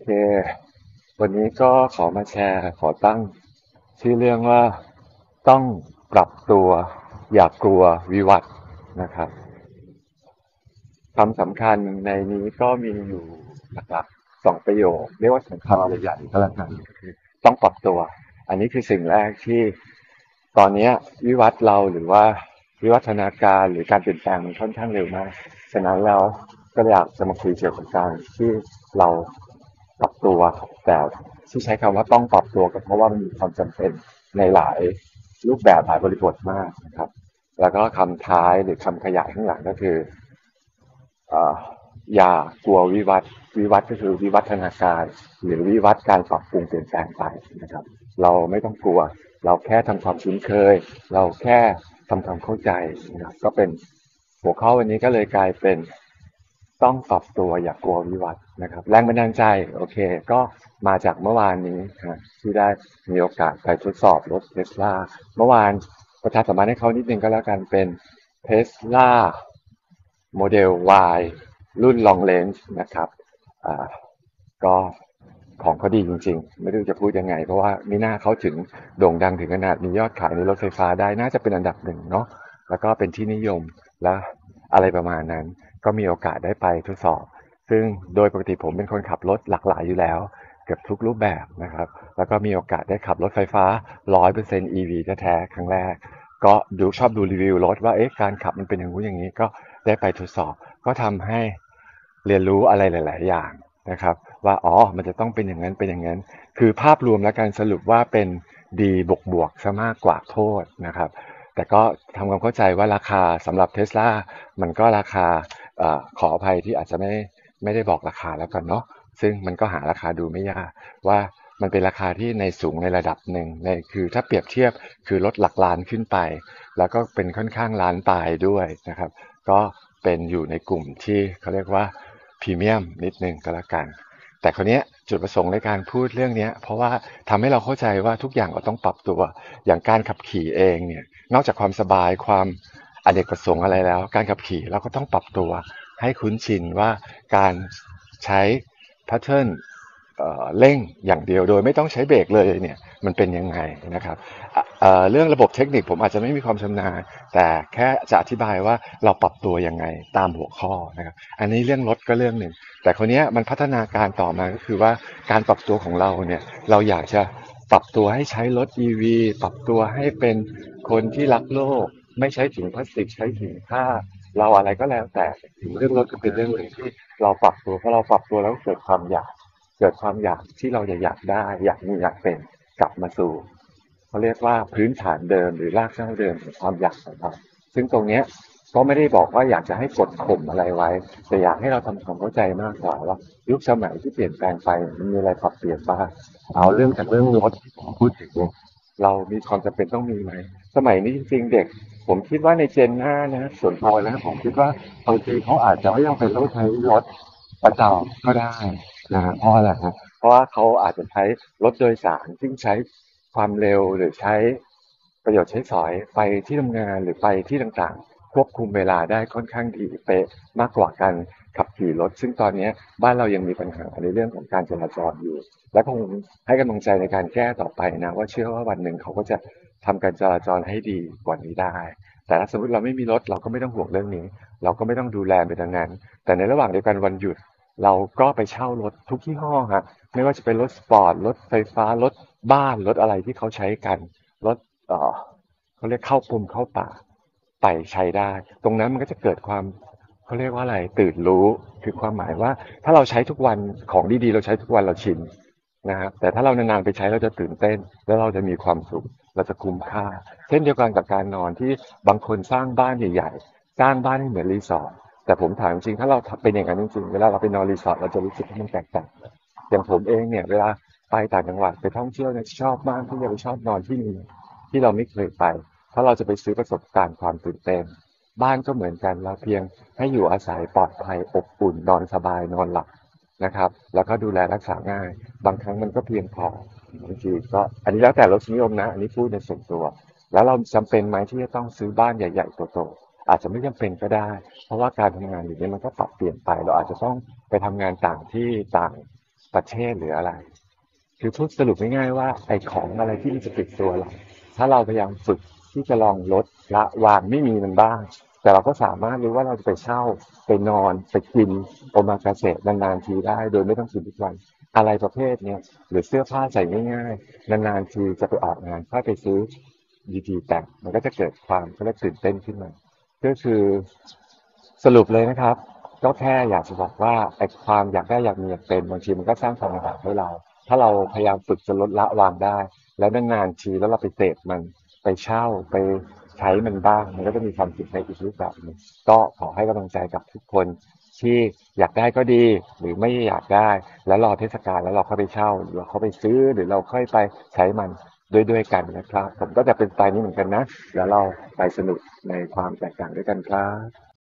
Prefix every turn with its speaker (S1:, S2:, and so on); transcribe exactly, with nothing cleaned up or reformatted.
S1: เควันนี้ก็ขอมาแชร์ขอตั้งชื่อเรื่องว่าต้องปรับตัวอย่ากกลัววิวัฒน์นะครับคำสำคัญในนี้ก็มีอยู่หลักๆสองประโยคเรียกว่าสำคัญใหญ่ๆก็แล้วกันก็คือต้องปรับตัวอันนี้คือสิ่งแรกที่ตอนนี้วิวัฒน์เราหรือว่าวิวัฒนาการหรือการเปลี่ยนแปลงมันค่อนข้างเร็วมากฉะนั้นแล้วก็อยากจะมาคุยเกี่ยวกับการที่เราปรับตัวแต่ที่ใช้คำว่าต้องปรับตัวก็เพราะว่ามันมีความจำเป็นในหลายรูปแบบหลายบริบทมากนะครับแล้วก็คำท้ายหรือคำขยายข้างหลังก็คืออ่าอย่ากลัววิวัฒน์วิวัฒน์ก็คือวิวัฒนาการหรือวิวัฒน์การปรับปรุงเปลี่ยนแปลงไปนะครับเราไม่ต้องกลัวเราแค่ทำความคุ้นเคยเราแค่ทำความเข้าใจนะครับก็เป็นหัวข้อวันนี้ก็เลยกลายเป็นต้องปรับตัวอย่ากลัววิวัฒน์นะครับแรงบันดาลใจโอเคก็มาจากเมื่อวานนี้นะที่ได้มีโอกาสไปทดสอบรถเทสลาเมื่อวานประชาสัมพันธ์ให้เขานิดนึงก็แล้วกันเป็นเทสลาโมเดล Y รุ่น Long Range นะครับอ่าก็ของเขาดีจริงๆไม่รู้จะพูดยังไงเพราะว่ามีหน้าเขาถึงโด่งดังถึงขนาดมียอดขายในรถไฟฟ้าได้น่าจะเป็นอันดับหนึ่งเนาะแล้วก็เป็นที่นิยมและอะไรประมาณนั้นก็มีโอกาสได้ไปทดสอบซึ่งโดยปกติผมเป็นคนขับรถหลากหลายอยู่แล้วเกือบทุกรูปแบบนะครับแล้วก็มีโอกาสได้ขับรถไฟฟ้า ร้อยเปอร์เซ็นต์ อี วี แท้ๆครั้งแรกก็ดูชอบดูรีวิวรถว่าเอ๊ะการขับมันเป็นอย่างนู้นอย่างนี้ก็ได้ไปทดสอบก็ทำให้เรียนรู้อะไรหลายๆอย่างนะครับว่าอ๋อมันจะต้องเป็นอย่างนั้นเป็นอย่างนั้นคือภาพรวมและการสรุปว่าเป็นดีบวกบวกซะมากกว่าโทษนะครับแต่ก็ทำความเข้าใจว่าราคาสำหรับเทสลามันก็ราคาเอ่อขออภัยที่อาจจะไม่ไม่ได้บอกราคาแล้วกันเนาะซึ่งมันก็หาราคาดูไม่ยากว่ามันเป็นราคาที่ในสูงในระดับหนึ่งในคือถ้าเปรียบเทียบคือลดหลักล้านขึ้นไปแล้วก็เป็นค่อนข้างล้านปลายด้วยนะครับก็เป็นอยู่ในกลุ่มที่เขาเรียกว่าพรีเมียมนิดนึงก็แล้วกันแต่คราวนี้จุดประสงค์ในการพูดเรื่องนี้เพราะว่าทำให้เราเข้าใจว่าทุกอย่างเราต้องปรับตัวอย่างการขับขี่เองเนี่ยนอกจากความสบายความอเนกประสงค์อะไรแล้วการขับขี่เราก็ต้องปรับตัวให้คุ้นชินว่าการใช้แพทเทิร์นเอ่อเร่งอย่างเดียวโดยไม่ต้องใช้เบรกเลยเนี่ยมันเป็นยังไงนะครับอ่ะเอ่อเรื่องระบบเทคนิคผมอาจจะไม่มีความชำนาญแต่แค่จะอธิบายว่าเราปรับตัวยังไงตามหัวข้อนะครับอันนี้เรื่องรถก็เรื่องหนึ่งแต่คนนี้มันพัฒนาการต่อมาก็คือว่าการปรับตัวของเราเนี่ยเราอยากจะปรับตัวให้ใช้รถ อี วี ปรับตัวให้เป็นคนที่รักโลกไม่ใช้ถุงพลาสติกใช้ถุงผ้าเราอะไรก็แล้วแต่ถึงเรื่องรถก็เป็นเรื่องหนึ่งที่เราปรับตัวเพราะเราปรับตัวแล้วเกิดความอยาก เกิดความอยากที่เราจะอยากได้อยากมีอยากเป็นกลับมาสู่เขาเรียกว่าพื้นฐานเดิมหรือรากเหง้าเดิมของความอยากของเราซึ่งตรงเนี้ยก็ไม่ได้บอกว่าอยากจะให้กดข่มอะไรไว้แต่อยากให้เราทำความเข้าใจมากกว่าว่ายุคสมัยที่เปลี่ยนแปลงไปมันมีอะไรปรับเปลี่ยนบ้างเอาเรื่องจากเรื่องรถพูดถึงเรามีความจำเป็นต้องมีไหมสมัยนี้จริงๆเด็กผมคิดว่าในเจนหน้านะส่วนตัวนะผมคิดว่าบางทีเขาอาจจะไม่ยังเป็นต้องใช้รถประจำก็ได้ นะฮะเพราะอะไรครับเพราะว่าเขาอาจจะใช้รถโดยสารซึ่งใช้ความเร็วหรือใช้ประโยชน์ใช้สอยไปที่ทำงานหรือไปที่ต่างๆควบคุมเวลาได้ค่อนข้างดีเป๊ะมากกว่าการขับขี่รถซึ่งตอนนี้บ้านเรายังมีปัญหาในเรื่องของการจราจรอยู่และคงให้กำลังใจในการแก้ต่อไปนะว่าเชื่อว่าวันหนึ่งเขาก็จะทำการจราจรให้ดีกว่านี้ได้แต่ถ้าสมมติเราไม่มีรถเราก็ไม่ต้องห่วงเรื่องนี้เราก็ไม่ต้องดูแลไปดังนั้นแต่ในระหว่างเดียวกันวันหยุด เราก็ไปเช่ารถทุกยี่ห้อฮะไม่ว่าจะเป็นรถสปอร์ตรถไฟฟ้ารถบ้านรถอะไรที่เขาใช้กันรถเอ่อเขาเรียกเข้าปุ่มเข้าป่าไปใช้ได้ตรงนั้นมันก็จะเกิดความเขาเรียกว่าอะไรตื่นรู้คือความหมายว่าถ้าเราใช้ทุกวันของดีๆเราใช้ทุกวันเราชินนะครับแต่ถ้าเรานานๆไปใช้เราจะตื่นเต้นแล้วเราจะมีความสุขเราจะคุ้มค่าเช่นเดียวกันกับการนอนที่บางคนสร้างบ้านใหญ่ๆสร้างบ้านให้เหมือนรีสอร์ท แต่ผมถามจริงถ้าเราเป็นอย่างนั้นจริงๆเวลาเราไปนอนรีสอร์ทเราจะรู้สึกว่ามันแตกต่างอย่างผมเองเนี่ยเวลาไปต่างจังหวัดไปท่องเที่ยวเนี่ยชอบมากที่จะไปชอบนอนที่นี่ที่เราไม่เคยไปเพราะเราจะไปซื้อประสบการณ์ความตื่นเต้นบ้านก็เหมือนกันเราเพียงให้อยู่อาศัยปลอดภัยอบอุ่นนอนสบายนอนหลับนะครับแล้วก็ดูแลรักษาง่ายบางครั้งมันก็เพียงพอบางทีก็อันนี้แล้วแต่รสนิยมนะอันนี้พูดในส่วนตัวแล้วเราจำเป็นไหมที่จะต้องซื้อบ้านใหญ่ๆโตๆอาจจะไม่จำเป็นก็ได้ เพราะว่าการทำงานอยู่นี้มันก็ปรับเปลี่ยนไปเราอาจจะต้องไปทำงานต่างที่ต่างประเทศหรืออะไรคือพูดสรุปง่ายๆว่าไอ้ของอะไรที่มันจะติดตัวเราถ้าเราพยายามฝึกที่จะลองลดละวางไม่มีมันบ้างแต่เราก็สามารถรู้ว่าเราจะไปเช่าไปนอนไปกินโอมากาเสะนานๆทีได้โดยไม่ต้องกินทุกวันอะไรประเภทเนี้ยหรือเสื้อผ้าใส่ง่ายๆนานๆทีจะไปออกงานค่อยไปซื้อดีๆแต่งมันก็จะเกิดความเขาเรียกตื่นเต้นขึ้นมาก็คือสรุปเลยนะครับก็แค่อยากจะบอกว่าไอ้ความอยากได้อยากมีอยากเป็นบางทีมันก็สร้างความลำบากให้เราถ้าเราพยายามฝึกจะลดละวางได้แล้วนานๆทีแล้วเราไปเสพมันไปเช่าไปใช้มันบ้างมันก็จะมีความสุขในอีกรูปแบบหนึงก็ขอให้กำลังใจกับทุกคนที่อยากได้ก็ดีหรือไม่อยากได้แล้วรอเทศกาลแล้วเราค่อยไปเช่าหรือเราเข้าไปซื้อหรือเราค่อยไปใช้มันด้วยด้วยกันนะครับผมก็จะเป็นสไตล์นี้เหมือนกันนะแล้วเราไปสนุกในความแตกต่างด้วยกันครับ